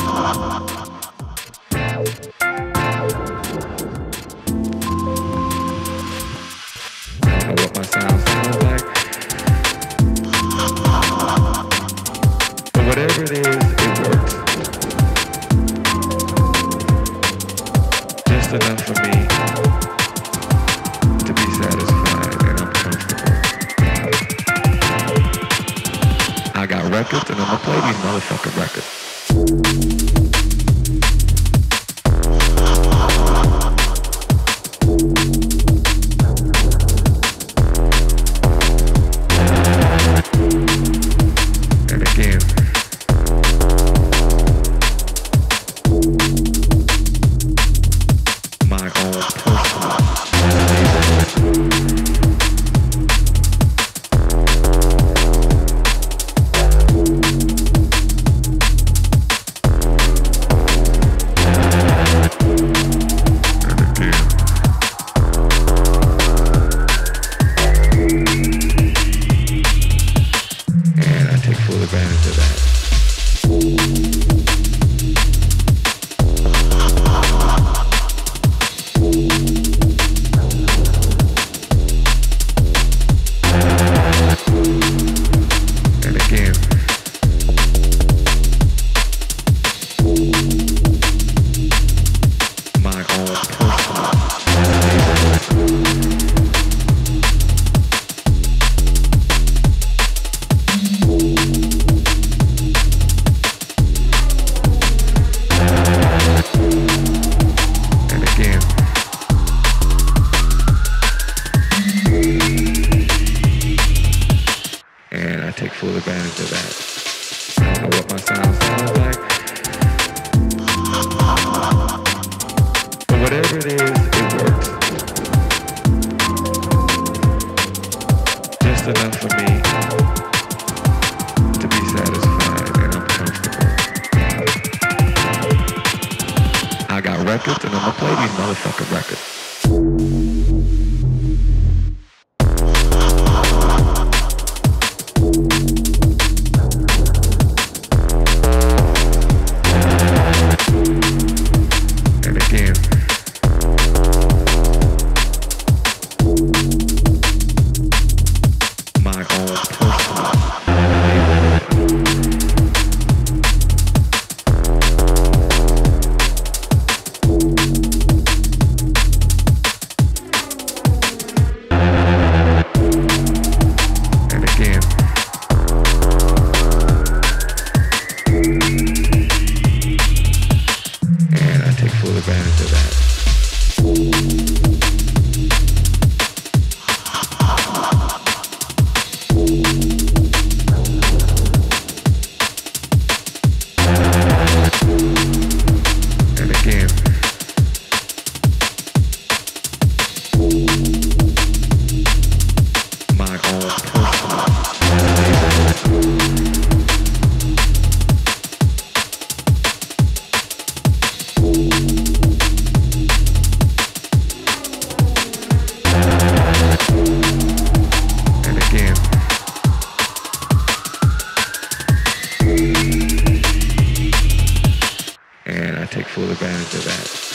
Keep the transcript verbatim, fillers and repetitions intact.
What my sound sounds like. But whatever it is, it works. Just enough for me to be satisfied and I'm comfortable. I got records and I'm gonna play these motherfucking records. Full advantage of that. I don't know what my sound sounds like. But whatever it is, it works. Just enough for me to be satisfied and I'm comfortable. I got records and I'm gonna play these motherfucking records. Advantage of that. And again, my own personal. And I take full advantage of that.